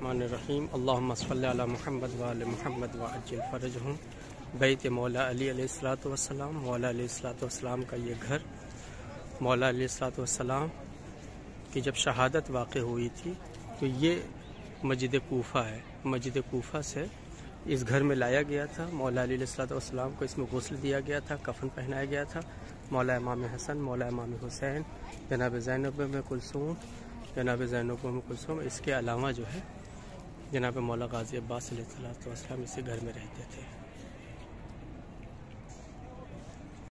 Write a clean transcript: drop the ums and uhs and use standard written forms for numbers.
बिस्मिल्लाहिर्रहमानिर्रहीम। अल्लाहुम्मा सल्लि अला मुहम्मद व आले मुहम्मद व अज्जिल फरजहुम। बैत मौला अली अलैहिस्सलातु वस्सलाम, मौला अलैहिस्सलातु वस्सलाम का ये घर, मौला अलैहिस्सलातु वस्सलाम की जब शहादत वाक़ हुई थी तो ये मस्जिद कूफा है। मस्जिद कूफा से इस घर में लाया गया था। मौला अली अलैहिस्सलातु वस्सलाम को इसमें गुस्ल दिया गया था, कफन पहनाया गया था। मौला इमाम हसन, मौला इमाम हुसैन, जनाब ज़ैनब में कुलसूम, जनाब ज़ैनब में कुलसूम, इसके अलावा जो है जनाब मौला गाज़ी अब्बास अलैहिस्सलातु वस्सलाम इसी घर में रहते थे।